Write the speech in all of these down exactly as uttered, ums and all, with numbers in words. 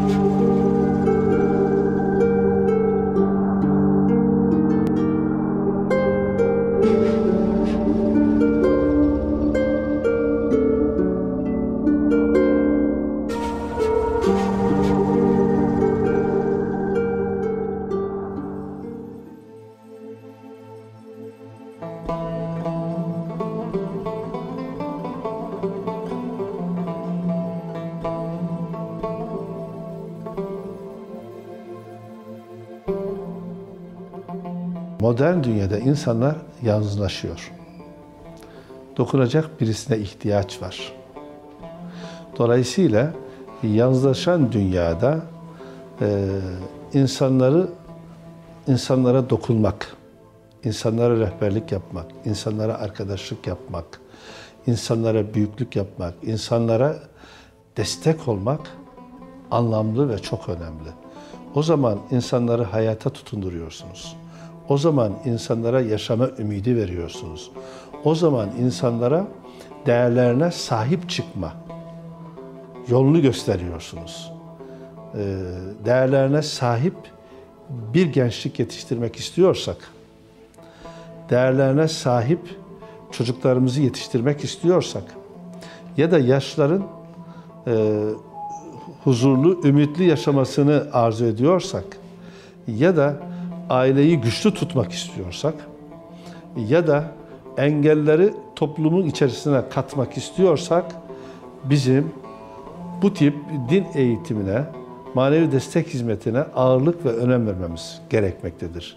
Modern dünyada insanlar yalnızlaşıyor. Dokunacak birisine ihtiyaç var. Dolayısıyla yalnızlaşan dünyada e, insanları insanlara dokunmak, insanlara rehberlik yapmak, insanlara arkadaşlık yapmak, insanlara büyüklük yapmak, insanlara destek olmak anlamlı ve çok önemli. O zaman insanları hayata tutunduruyorsunuz. O zaman insanlara yaşama ümidi veriyorsunuz. O zaman insanlara değerlerine sahip çıkma yolunu gösteriyorsunuz. Değerlerine sahip bir gençlik yetiştirmek istiyorsak, değerlerine sahip çocuklarımızı yetiştirmek istiyorsak ya da yaşların e, huzurlu, ümitli yaşamasını arzu ediyorsak ya da aileyi güçlü tutmak istiyorsak ya da engelleri toplumun içerisine katmak istiyorsak bizim bu tip din eğitimine, manevi destek hizmetine ağırlık ve önem vermemiz gerekmektedir.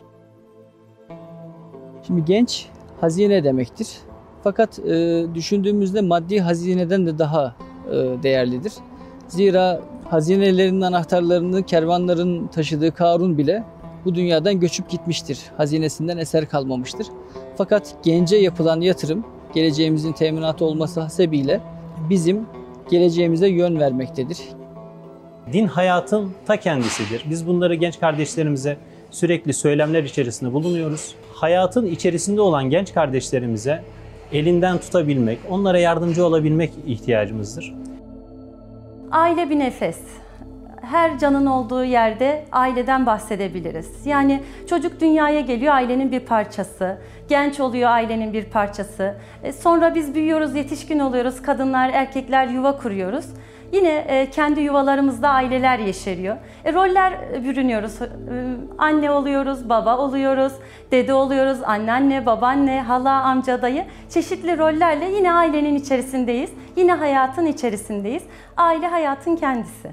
Şimdi genç hazine demektir. Fakat e, düşündüğümüzde maddi hazineden de daha e, değerlidir. Zira hazinelerin anahtarlarını kervanların taşıdığı Karun bile bu dünyadan göçüp gitmiştir. Hazinesinden eser kalmamıştır. Fakat gence yapılan yatırım, geleceğimizin teminatı olması hasebiyle bizim geleceğimize yön vermektedir. Din hayatın ta kendisidir. Biz bunları genç kardeşlerimize sürekli söylemler içerisinde bulunuyoruz. Hayatın içerisinde olan genç kardeşlerimize elinden tutabilmek, onlara yardımcı olabilmek ihtiyacımızdır. Aile bir nefes. Her canın olduğu yerde aileden bahsedebiliriz. Yani çocuk dünyaya geliyor, ailenin bir parçası. Genç oluyor, ailenin bir parçası. Sonra biz büyüyoruz, yetişkin oluyoruz. Kadınlar, erkekler yuva kuruyoruz. Yine kendi yuvalarımızda aileler yeşeriyor. E, roller bürünüyoruz. Anne oluyoruz, baba oluyoruz, dede oluyoruz, anneanne, babaanne, hala, amca, dayı. Çeşitli rollerle yine ailenin içerisindeyiz. Yine hayatın içerisindeyiz. Aile hayatın kendisi.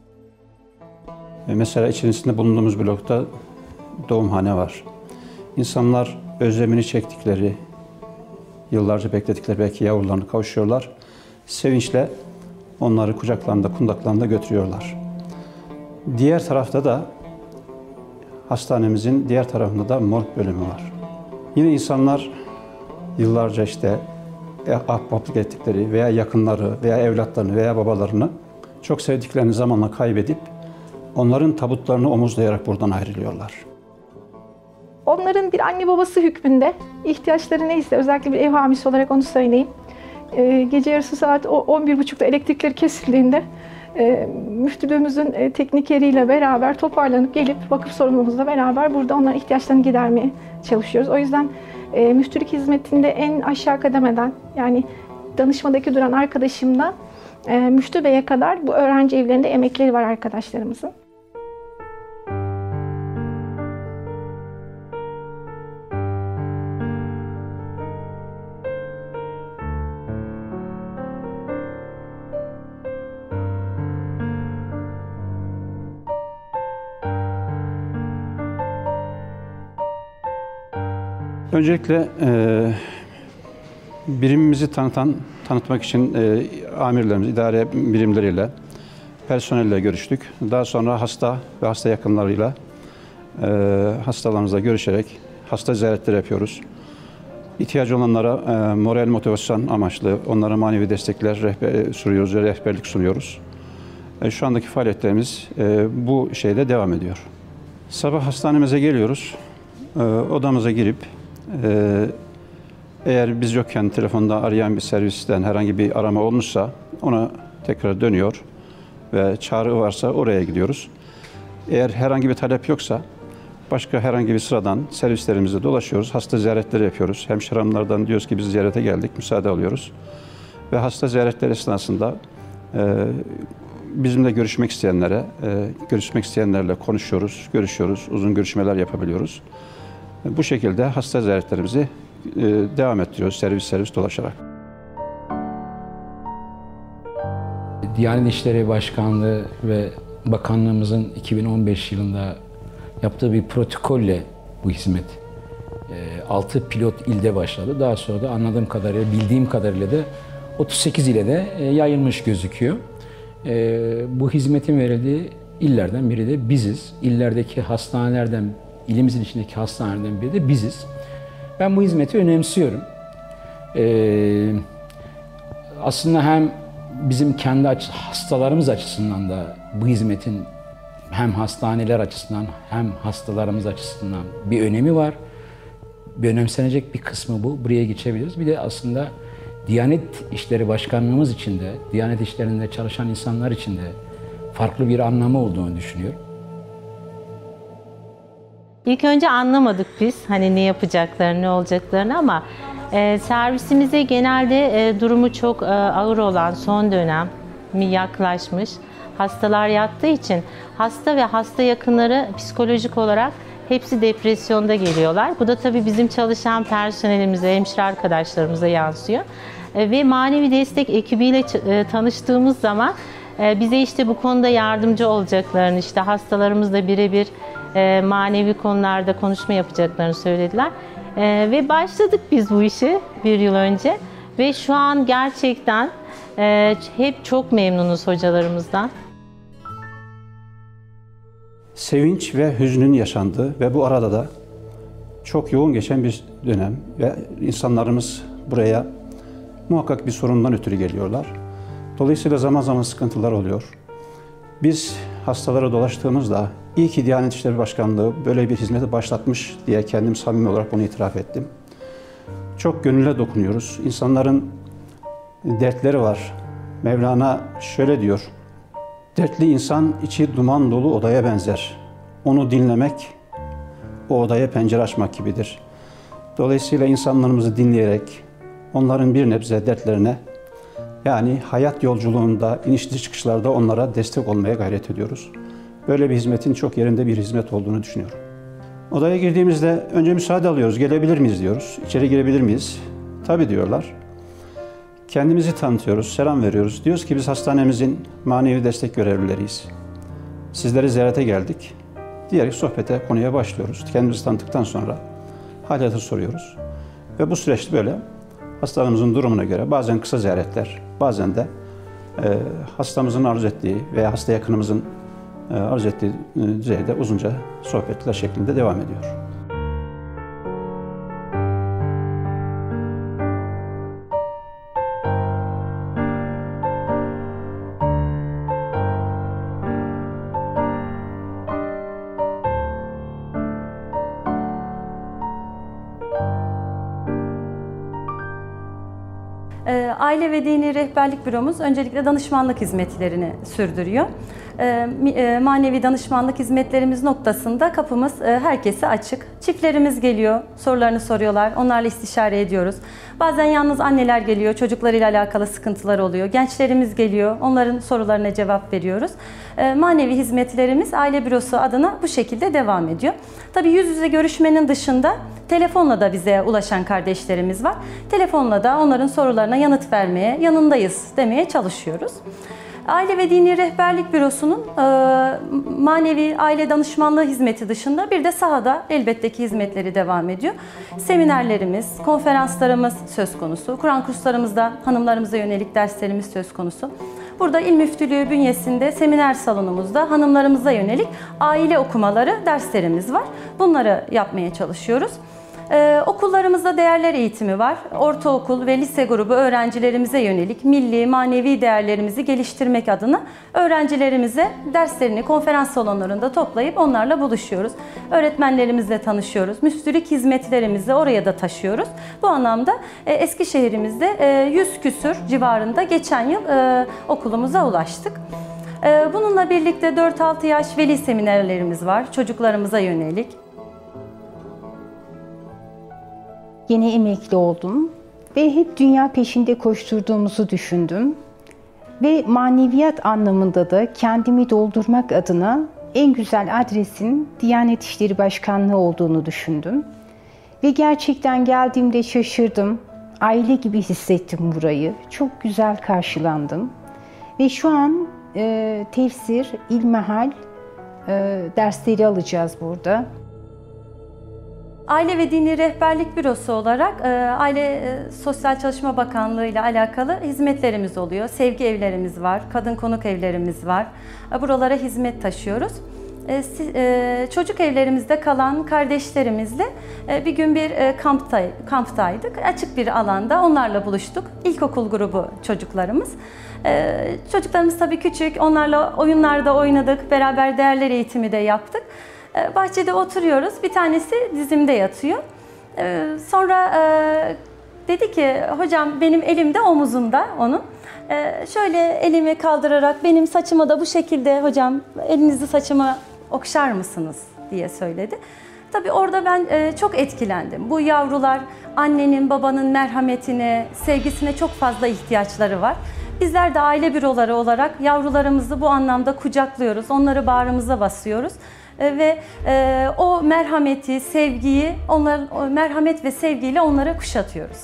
Mesela içerisinde bulunduğumuz blokta doğumhane var. İnsanlar özlemini çektikleri, yıllarca bekledikleri belki yavrularını kavuşuyorlar. Sevinçle onları kucaklarında, kundaklarında götürüyorlar. Diğer tarafta da hastanemizin diğer tarafında da morg bölümü var. Yine insanlar yıllarca işte ahbaplık ettikleri veya yakınları veya evlatlarını veya babalarını çok sevdiklerini zamanla kaybedip onların tabutlarını omuzlayarak buradan ayrılıyorlar. Onların bir anne babası hükmünde ihtiyaçları neyse, özellikle bir ev hamisi olarak onu söyleyeyim. Ee, gece yarısı saat on bir buçukta elektrikleri kesildiğinde e, müftülüğümüzün e, teknikeriyle beraber toparlanıp gelip vakıf sorumlumuzla beraber burada onların ihtiyaçlarını gidermeye çalışıyoruz. O yüzden e, müftülük hizmetinde en aşağı kademeden, yani danışmadaki duran arkadaşımdan e, müftü beye kadar bu öğrenci evlerinde emekleri var arkadaşlarımızın. Öncelikle e, birimimizi tanıtan, tanıtmak için e, amirlerimiz, idare birimleriyle, personelle görüştük. Daha sonra hasta ve hasta yakınlarıyla e, hastalarımızla görüşerek hasta ziyaretleri yapıyoruz. İhtiyacı olanlara e, moral motivasyon amaçlı onlara manevi destekler rehber, sunuyoruz ve rehberlik sunuyoruz. E, şu andaki faaliyetlerimiz e, bu şeyde devam ediyor. Sabah hastanemize geliyoruz, e, odamıza girip Ee, eğer biz yokken telefonda arayan bir servisten herhangi bir arama olmuşsa ona tekrar dönüyor ve çağrı varsa oraya gidiyoruz. Eğer herhangi bir talep yoksa başka herhangi bir sıradan servislerimizde dolaşıyoruz. Hasta ziyaretleri yapıyoruz. Hemşire hanımlardan diyoruz ki biz ziyarete geldik, müsaade alıyoruz. Ve hasta ziyaretleri esnasında e, bizimle görüşmek isteyenlere, e, görüşmek isteyenlerle konuşuyoruz, görüşüyoruz, uzun görüşmeler yapabiliyoruz. E, bu şekilde hasta ziyaretlerimizi e, devam ettiriyoruz servis servis dolaşarak. Diyanet İşleri Başkanlığı ve Bakanlığımızın iki bin on beş yılında yaptığı bir protokolle bu hizmet altı pilot ilde başladı. Daha sonra da anladığım kadarıyla, bildiğim kadarıyla da otuz sekiz ile de yayılmış gözüküyor. Bu hizmetin verildiği illerden biri de biziz. İllerdeki hastanelerden, ilimizin içindeki hastanelerden biri de biziz. Ben bu hizmeti önemsiyorum. Aslında hem bizim kendi hastalarımız açısından da bu hizmetin hem hastaneler açısından hem hastalarımız açısından bir önemi var. Bir önemsenecek bir kısmı bu. Buraya geçebiliriz. Bir de aslında Diyanet İşleri Başkanlığımız için de, Diyanet İşleri'nde çalışan insanlar için de farklı bir anlamı olduğunu düşünüyorum. İlk önce anlamadık biz hani ne yapacaklarını, ne olacaklarını ama e, servisimize genelde e, durumu çok e, ağır olan son dönem mi yaklaşmış hastalar yattığı için hasta ve hasta yakınları psikolojik olarak hepsi depresyonda geliyorlar. Bu da tabii bizim çalışan personelimize, hemşire arkadaşlarımıza yansıyor. E, ve manevi destek ekibiyle e, tanıştığımız zaman e, bize işte bu konuda yardımcı olacaklarını, işte hastalarımızla birebir e, manevi konularda konuşma yapacaklarını söylediler. E, ve başladık biz bu işi bir yıl önce ve şu an gerçekten e, hep çok memnunuz hocalarımızdan. Sevinç ve hüznün yaşandığı ve bu arada da çok yoğun geçen bir dönem ve insanlarımız buraya muhakkak bir sorundan ötürü geliyorlar. Dolayısıyla zaman zaman sıkıntılar oluyor. Biz hastalara dolaştığımızda iyi ki Diyanet İşleri Başkanlığı böyle bir hizmeti başlatmış diye kendim samimi olarak bunu itiraf ettim. Çok gönüle dokunuyoruz. İnsanların dertleri var. Mevlana şöyle diyor: dertli insan içi duman dolu odaya benzer. Onu dinlemek, o odaya pencere açmak gibidir. Dolayısıyla insanlarımızı dinleyerek, onların bir nebze dertlerine, yani hayat yolculuğunda, inişli çıkışlarda onlara destek olmaya gayret ediyoruz. Böyle bir hizmetin çok yerinde bir hizmet olduğunu düşünüyorum. Odaya girdiğimizde önce müsaade alıyoruz, gelebilir miyiz diyoruz. İçeri girebilir miyiz? Tabii diyorlar. Kendimizi tanıtıyoruz, selam veriyoruz. Diyoruz ki biz hastanemizin manevi destek görevlileriyiz. Sizleri ziyarete geldik diyerek sohbete, konuya başlıyoruz. Kendimizi tanıttıktan sonra hal hatır soruyoruz. Ve bu süreçte böyle hastalarımızın durumuna göre bazen kısa ziyaretler, bazen de e, hastamızın arzu ettiği veya hasta yakınımızın e, arzu ettiği e, düzeyde uzunca sohbetler şeklinde devam ediyor. Aile ve Dini Rehberlik Büromuz öncelikle danışmanlık hizmetlerini sürdürüyor. Manevi danışmanlık hizmetlerimiz noktasında kapımız herkese açık. Çiftlerimiz geliyor, sorularını soruyorlar, onlarla istişare ediyoruz. Bazen yalnız anneler geliyor, çocuklarıyla alakalı sıkıntılar oluyor. Gençlerimiz geliyor, onların sorularına cevap veriyoruz. Manevi hizmetlerimiz Aile Bürosu adına bu şekilde devam ediyor. Tabii yüz yüze görüşmenin dışında telefonla da bize ulaşan kardeşlerimiz var. Telefonla da onların sorularına yanıt vermeye, yanındayız demeye çalışıyoruz. Aile ve Dini Rehberlik Bürosu'nun e, manevi aile danışmanlığı hizmeti dışında bir de sahada elbette ki hizmetleri devam ediyor. Seminerlerimiz, konferanslarımız söz konusu. Kur'an kurslarımızda hanımlarımıza yönelik derslerimiz söz konusu. Burada İl Müftülüğü bünyesinde seminer salonumuzda hanımlarımıza yönelik aile okumaları derslerimiz var. Bunları yapmaya çalışıyoruz. Ee, okullarımızda değerler eğitimi var. Ortaokul ve lise grubu öğrencilerimize yönelik milli, manevi değerlerimizi geliştirmek adına öğrencilerimize derslerini konferans salonlarında toplayıp onlarla buluşuyoruz. Öğretmenlerimizle tanışıyoruz. Müftülük hizmetlerimizi oraya da taşıyoruz. Bu anlamda e, Eskişehir'imizde e, yüz küsür civarında geçen yıl e, okulumuza ulaştık. Ee, bununla birlikte dört altı yaş veli seminerlerimiz var çocuklarımıza yönelik. Yeni emekli oldum ve hep dünya peşinde koşturduğumuzu düşündüm. Ve maneviyat anlamında da kendimi doldurmak adına en güzel adresin Diyanet İşleri Başkanlığı olduğunu düşündüm. Ve gerçekten geldiğimde şaşırdım. Aile gibi hissettim burayı. Çok güzel karşılandım. Ve şu an e, tefsir, ilmihal e, dersleri alacağız burada. Aile ve Dini Rehberlik Bürosu olarak e, Aile e, Sosyal Çalışma Bakanlığı ile alakalı hizmetlerimiz oluyor. Sevgi evlerimiz var, kadın konuk evlerimiz var. E, buralara hizmet taşıyoruz. E, si, e, çocuk evlerimizde kalan kardeşlerimizle e, bir gün bir e, kampta, kamptaydık. Açık bir alanda onlarla buluştuk. İlkokul grubu çocuklarımız. E, çocuklarımız tabii küçük, onlarla oyunlarda oynadık, beraber değerler eğitimi de yaptık. Bahçede oturuyoruz. Bir tanesi dizimde yatıyor. Sonra dedi ki, hocam benim elim de omuzumda onun. Şöyle elimi kaldırarak benim saçıma da bu şekilde hocam elinizi saçıma okşar mısınız diye söyledi. Tabii orada ben çok etkilendim. Bu yavrular annenin, babanın merhametine, sevgisine çok fazla ihtiyaçları var. Bizler de aile büroları olarak yavrularımızı bu anlamda kucaklıyoruz. Onları bağrımıza basıyoruz. Ve e, o merhameti, sevgiyi, onların o merhamet ve sevgiyle onlara kuşatıyoruz.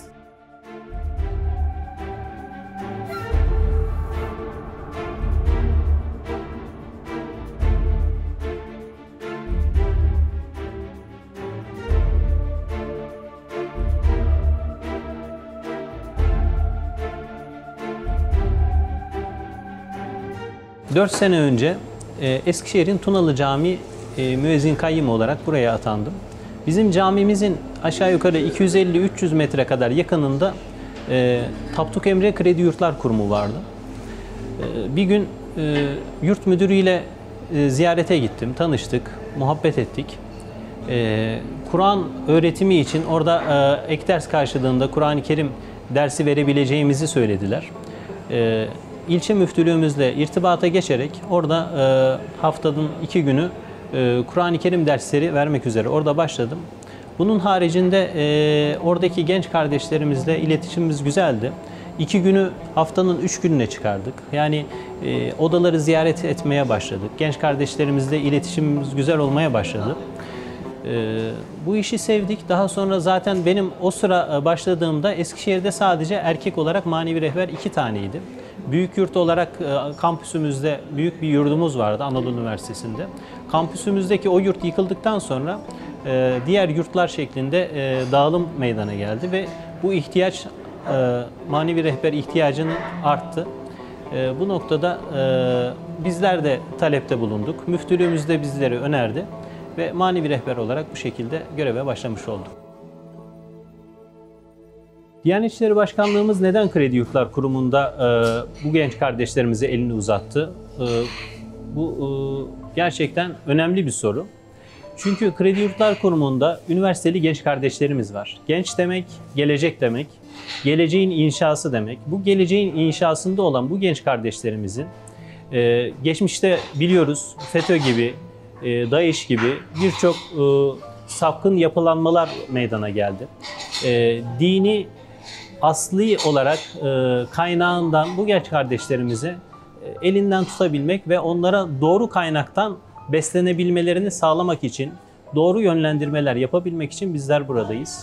dört sene önce e, Eskişehir'in Tunalı Camii e, müezzin kayyım olarak buraya atandım. Bizim camimizin aşağı yukarı iki yüz elli üç yüz metre kadar yakınında e, Tapduk Emre Kredi Yurtlar Kurumu vardı. E, bir gün e, yurt müdürüyle e, ziyarete gittim, tanıştık, muhabbet ettik. E, Kur'an öğretimi için orada e, ek ders karşılığında Kur'an-ı Kerim dersi verebileceğimizi söylediler. E, İlçe müftülüğümüzle irtibata geçerek orada e, haftanın iki günü e, Kur'an-ı Kerim dersleri vermek üzere orada başladım. Bunun haricinde e, oradaki genç kardeşlerimizle iletişimimiz güzeldi. İki günü haftanın üç gününe çıkardık. Yani e, odaları ziyaret etmeye başladık. Genç kardeşlerimizle iletişimimiz güzel olmaya başladı. E, bu işi sevdik. Daha sonra zaten benim o sıra başladığımda Eskişehir'de sadece erkek olarak manevi rehber iki taneydi. Büyük yurt olarak kampüsümüzde büyük bir yurdumuz vardı Anadolu Üniversitesi'nde. Kampüsümüzdeki o yurt yıkıldıktan sonra diğer yurtlar şeklinde dağılım meydana geldi ve bu ihtiyaç, manevi rehber ihtiyacının arttı. Bu noktada bizler de talepte bulunduk. Müftülüğümüz de bizleri önerdi ve manevi rehber olarak bu şekilde göreve başlamış olduk. Diyanet İşleri Başkanlığımız neden Kredi Yurtlar Kurumu'nda e, bu genç kardeşlerimize elini uzattı? E, bu e, gerçekten önemli bir soru. Çünkü Kredi Yurtlar Kurumu'nda üniversiteli genç kardeşlerimiz var. Genç demek, gelecek demek, geleceğin inşası demek. Bu geleceğin inşasında olan bu genç kardeşlerimizin e, geçmişte biliyoruz FETÖ gibi, e, DAEŞ gibi birçok e, sapkın yapılanmalar meydana geldi. E, dini asli olarak e, kaynağından bu genç kardeşlerimizi e, elinden tutabilmek ve onlara doğru kaynaktan beslenebilmelerini sağlamak için, doğru yönlendirmeler yapabilmek için bizler buradayız.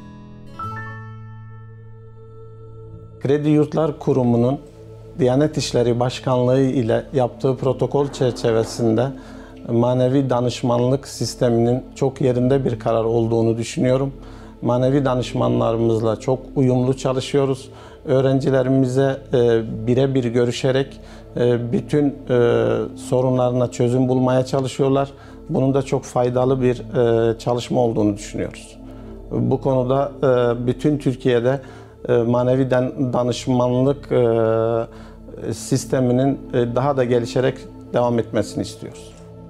Kredi Yurtlar Kurumu'nun Diyanet İşleri Başkanlığı ile yaptığı protokol çerçevesinde manevi danışmanlık sisteminin çok yerinde bir karar olduğunu düşünüyorum. Manevi danışmanlarımızla çok uyumlu çalışıyoruz. Öğrencilerimize e, birebir görüşerek e, bütün e, sorunlarına çözüm bulmaya çalışıyorlar. Bunun da çok faydalı bir e, çalışma olduğunu düşünüyoruz. Bu konuda e, bütün Türkiye'de e, manevi danışmanlık e, sisteminin e, daha da gelişerek devam etmesini istiyoruz.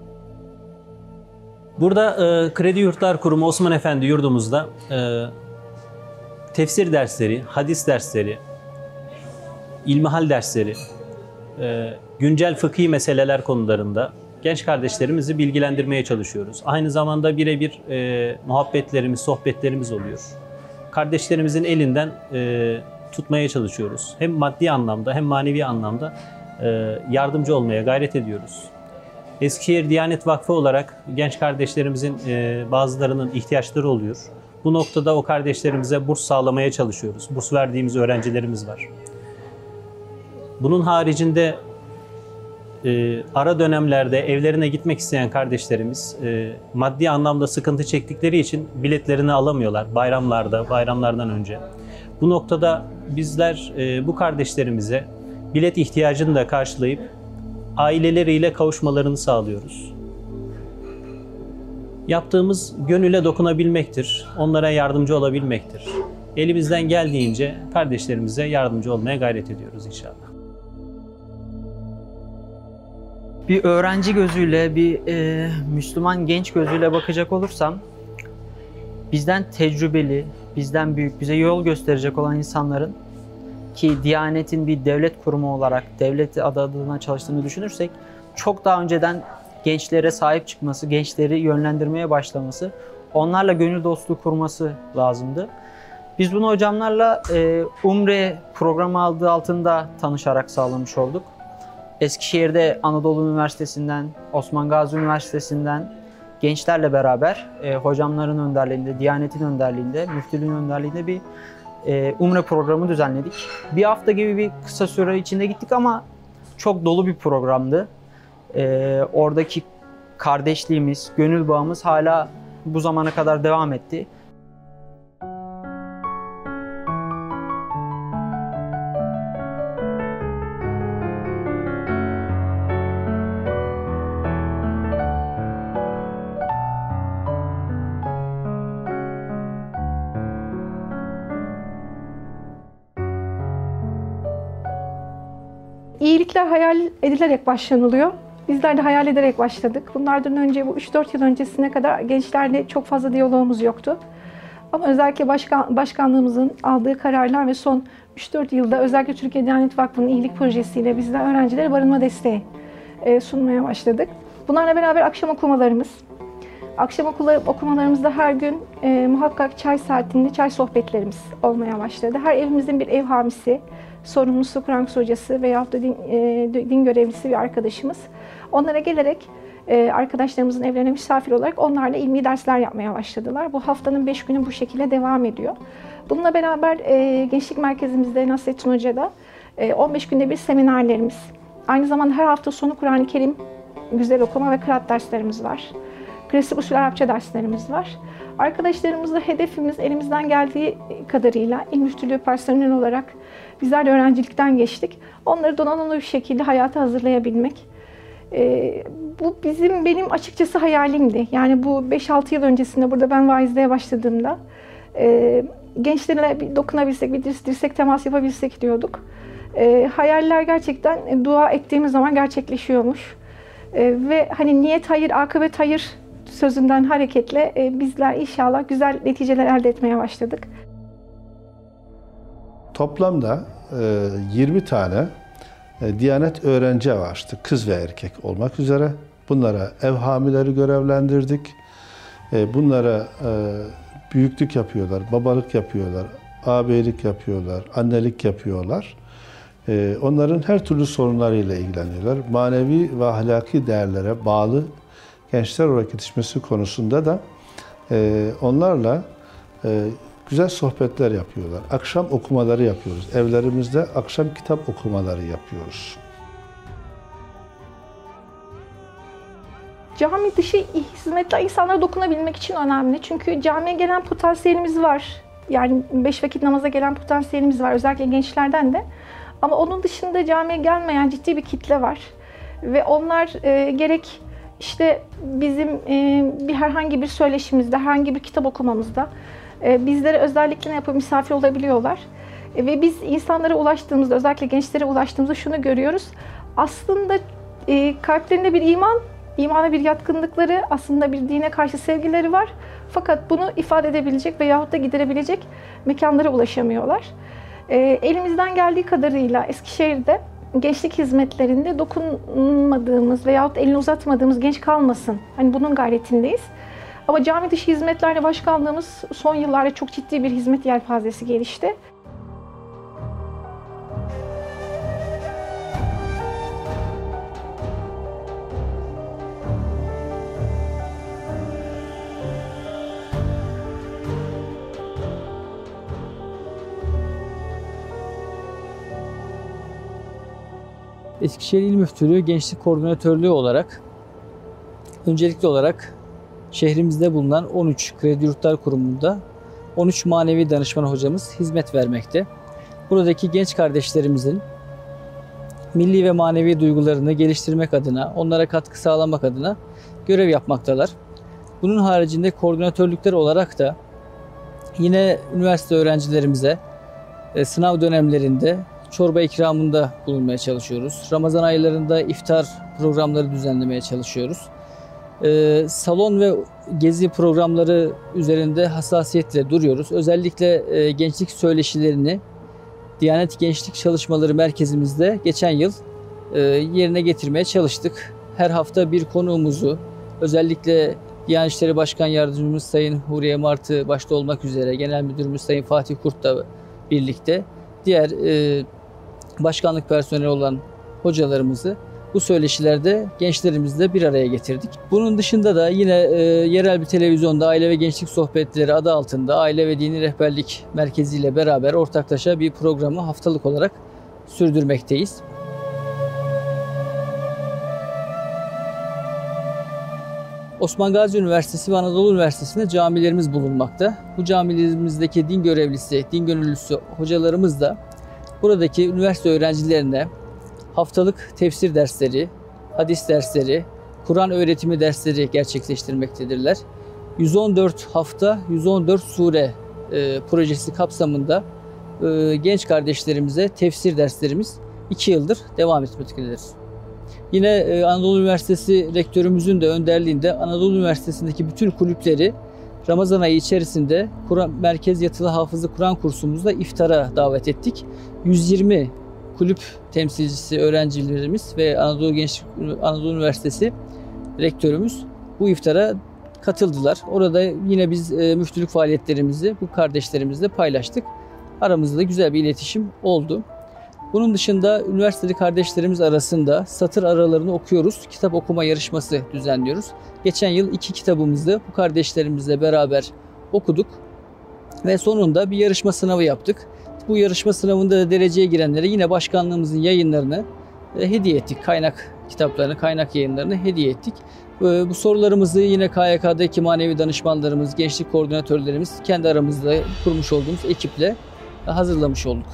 Burada e, Kredi Yurtlar Kurumu Osman Efendi yurdumuzda e, tefsir dersleri, hadis dersleri, ilmihal dersleri, e, güncel fıkhi meseleler konularında genç kardeşlerimizi bilgilendirmeye çalışıyoruz. Aynı zamanda birebir e, muhabbetlerimiz, sohbetlerimiz oluyor. Kardeşlerimizin elinden e, tutmaya çalışıyoruz. Hem maddi anlamda hem manevi anlamda e, yardımcı olmaya gayret ediyoruz. Eskişehir Diyanet Vakfı olarak genç kardeşlerimizin e, bazılarının ihtiyaçları oluyor. Bu noktada o kardeşlerimize burs sağlamaya çalışıyoruz. Burs verdiğimiz öğrencilerimiz var. Bunun haricinde e, ara dönemlerde evlerine gitmek isteyen kardeşlerimiz e, maddi anlamda sıkıntı çektikleri için biletlerini alamıyorlar bayramlarda, bayramlardan önce. Bu noktada bizler e, bu kardeşlerimize bilet ihtiyacını da karşılayıp aileleriyle kavuşmalarını sağlıyoruz. Yaptığımız gönüle dokunabilmektir, onlara yardımcı olabilmektir. Elimizden geldiğince kardeşlerimize yardımcı olmaya gayret ediyoruz inşallah. Bir öğrenci gözüyle, bir e, Müslüman genç gözüyle bakacak olursam, bizden tecrübeli, bizden büyük, bize yol gösterecek olan insanların, ki Diyanet'in bir devlet kurumu olarak devlet adı adına çalıştığını düşünürsek, çok daha önceden gençlere sahip çıkması, gençleri yönlendirmeye başlaması, onlarla gönül dostluğu kurması lazımdı. Biz bunu hocamlarla e, Umre programı adı altında tanışarak sağlamış olduk. Eskişehir'de Anadolu Üniversitesi'nden, Osman Gazi Üniversitesi'nden gençlerle beraber e, hocamların önderliğinde, Diyanet'in önderliğinde, müftülüğün önderliğinde bir e, Umre programı düzenledik. Bir hafta gibi bir kısa süre içinde gittik ama çok dolu bir programdı. E, oradaki kardeşliğimiz, gönül bağımız hala bu zamana kadar devam etti. İyilikler hayal edilerek başlanılıyor. Bizler de hayal ederek başladık. Bunlardan önce bu üç dört yıl öncesine kadar gençlerle çok fazla diyalogumuz yoktu. Ama özellikle başkan, başkanlığımızın aldığı kararlar ve son üç dört yılda özellikle Türkiye Diyanet Vakfı'nın iyilik projesiyle bizler öğrencilere barınma desteği e, sunmaya başladık. Bunlarla beraber akşam okumalarımız. Akşam okumalarımızda her gün e, muhakkak çay saatinde çay sohbetlerimiz olmaya başladı. Her evimizin bir ev hamisi, sorumlusu, Kur'an kursu hocası veyahut da din, e, din görevlisi bir arkadaşımız. Onlara gelerek e, arkadaşlarımızın evlerine misafir olarak onlarla ilmi dersler yapmaya başladılar. Bu haftanın beş günü bu şekilde devam ediyor. Bununla beraber e, Gençlik Merkezimizde Nasrettin Hoca'da e, on beş günde bir seminerlerimiz. Aynı zamanda her hafta sonu Kur'an-ı Kerim güzel okuma ve kıraat derslerimiz var. Klasik usul Arapça derslerimiz var. Arkadaşlarımızla hedefimiz elimizden geldiği kadarıyla İl Müftülüğü personel olarak bizler de öğrencilikten geçtik. Onları donanımlı bir şekilde hayata hazırlayabilmek. Ee, bu bizim benim açıkçası hayalimdi. Yani bu beş altı yıl öncesinde burada ben vaizliğe başladığımda e, gençlerle bir dokunabilsek, bir dirsek temas yapabilsek diyorduk. E, hayaller gerçekten e, dua ettiğimiz zaman gerçekleşiyormuş. E, ve hani niyet hayır, akıbet hayır sözünden hareketle e, bizler inşallah güzel neticeler elde etmeye başladık. Toplamda e, yirmi tane e, Diyanet öğrenci evi açtık, kız ve erkek olmak üzere. Bunlara ev hamileri görevlendirdik. E, bunlara e, büyüklük yapıyorlar, babalık yapıyorlar, ağabeylik yapıyorlar, annelik yapıyorlar. E, onların her türlü sorunlarıyla ilgileniyorlar. Manevi ve ahlaki değerlere bağlı gençler olarak yetişmesi konusunda da e, onlarla e, güzel sohbetler yapıyorlar. Akşam okumaları yapıyoruz. Evlerimizde akşam kitap okumaları yapıyoruz. Cami dışı hizmetler insanlara dokunabilmek için önemli. Çünkü camiye gelen potansiyelimiz var. Yani beş vakit namaza gelen potansiyelimiz var. Özellikle gençlerden de. Ama onun dışında camiye gelmeyen ciddi bir kitle var. Ve onlar e, gerek işte bizim e, bir herhangi bir söyleşimizde, herhangi bir kitap okumamızda e, bizlere özellikle ne yapıp misafir olabiliyorlar. E, ve biz insanlara ulaştığımızda, özellikle gençlere ulaştığımızda şunu görüyoruz. Aslında e, kalplerinde bir iman, imana bir yatkınlıkları, aslında bir dine karşı sevgileri var. Fakat bunu ifade edebilecek veyahut da giderebilecek mekanlara ulaşamıyorlar. E, elimizden geldiği kadarıyla Eskişehir'de gençlik hizmetlerinde dokunmadığımız veyahut elini uzatmadığımız genç kalmasın. Hani bunun gayretindeyiz. Ama cami dışı hizmetlerle başkaldığımız son yıllarda çok ciddi bir hizmet yelpazesi gelişti. Eskişehir İl Müftülüğü Gençlik Koordinatörlüğü olarak öncelikli olarak şehrimizde bulunan on üç Kredi Yurtlar Kurumu'nda on üç manevi danışman hocamız hizmet vermekte. Buradaki genç kardeşlerimizin milli ve manevi duygularını geliştirmek adına, onlara katkı sağlamak adına görev yapmaktalar. Bunun haricinde koordinatörlükler olarak da yine üniversite öğrencilerimize sınav dönemlerinde çorba ikramında bulunmaya çalışıyoruz. Ramazan aylarında iftar programları düzenlemeye çalışıyoruz. Ee, salon ve gezi programları üzerinde hassasiyetle duruyoruz. Özellikle e, gençlik söyleşilerini Diyanet Gençlik Çalışmaları Merkezimizde geçen yıl e, yerine getirmeye çalıştık. Her hafta bir konuğumuzu, özellikle Diyanet İşleri Başkan Yardımcımız Sayın Huriye Martı başta olmak üzere Genel Müdürümüz Sayın Fatih Kurt'la birlikte diğer e, başkanlık personeli olan hocalarımızı bu söyleşilerde gençlerimizle bir araya getirdik. Bunun dışında da yine e, yerel bir televizyonda Aile ve Gençlik Sohbetleri adı altında Aile ve Dini Rehberlik Merkezi ile beraber ortaklaşa bir programı haftalık olarak sürdürmekteyiz. Osman Gazi Üniversitesi ve Anadolu Üniversitesi'nde camilerimiz bulunmakta. Bu camilerimizdeki din görevlisi, din gönüllüsü hocalarımız da buradaki üniversite öğrencilerine haftalık tefsir dersleri, hadis dersleri, Kur'an öğretimi dersleri gerçekleştirmektedirler. yüz on dört hafta, yüz on dört sure e, projesi kapsamında e, genç kardeşlerimize tefsir derslerimiz iki yıldır devam etmektedir. Yine e, Anadolu Üniversitesi rektörümüzün de önderliğinde Anadolu Üniversitesi'ndeki bütün kulüpleri Ramazan ayı içerisinde Kur'an Merkez Yatılı Hafızı Kur'an kursumuzda iftara davet ettik. yüz yirmi kulüp temsilcisi öğrencilerimiz ve Anadolu Gençlik Anadolu Üniversitesi rektörümüz bu iftara katıldılar. Orada yine biz e, müftülük faaliyetlerimizi bu kardeşlerimizle paylaştık. Aramızda güzel bir iletişim oldu. Bunun dışında üniversiteli kardeşlerimiz arasında satır aralarını okuyoruz. Kitap okuma yarışması düzenliyoruz. Geçen yıl iki kitabımızı bu kardeşlerimizle beraber okuduk ve sonunda bir yarışma sınavı yaptık. Bu yarışma sınavında da dereceye girenlere yine başkanlığımızın yayınlarını e, hediye ettik. Kaynak kitaplarını, kaynak yayınlarını hediye ettik. E, bu sorularımızı yine K Y K'daki manevi danışmanlarımız, gençlik koordinatörlerimiz kendi aramızda kurmuş olduğumuz ekiple hazırlamış olduk.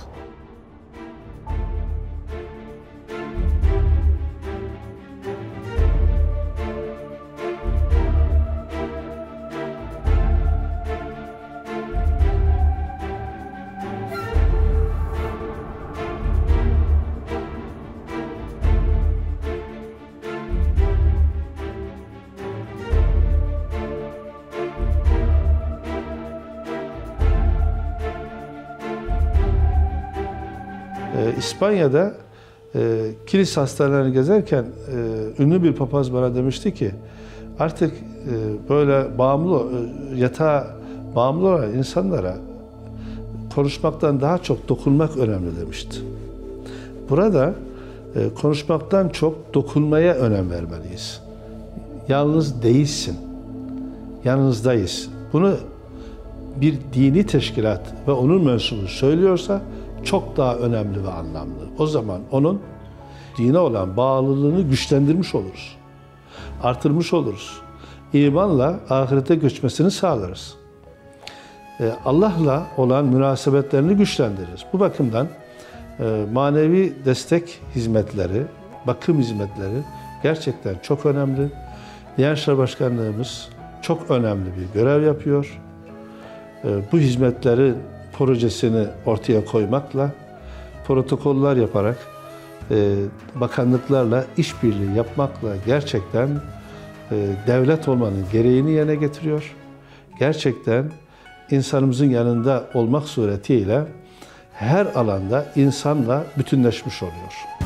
İspanya'da e, kilis hastanelerini gezerken e, ünlü bir papaz bana demişti ki artık e, böyle bağımlı, e, yatağa bağımlı olan insanlara konuşmaktan daha çok dokunmak önemli demişti. Burada e, konuşmaktan çok dokunmaya önem vermeliyiz. Yalnız değilsin, yanınızdayız. Bunu bir dini teşkilat ve onun mensubu söylüyorsa çok daha önemli ve anlamlı. O zaman onun dine olan bağlılığını güçlendirmiş oluruz. Artırmış oluruz. İmanla ahirete göçmesini sağlarız. Allah'la olan münasebetlerini güçlendiririz. Bu bakımdan manevi destek hizmetleri, bakım hizmetleri gerçekten çok önemli. Diyanet İşleri Başkanlığımız çok önemli bir görev yapıyor. Bu hizmetleri projesini ortaya koymakla, protokoller yaparak, e, bakanlıklarla işbirliği yapmakla gerçekten e, devlet olmanın gereğini yerine getiriyor. Gerçekten insanımızın yanında olmak suretiyle her alanda insanla bütünleşmiş oluyor.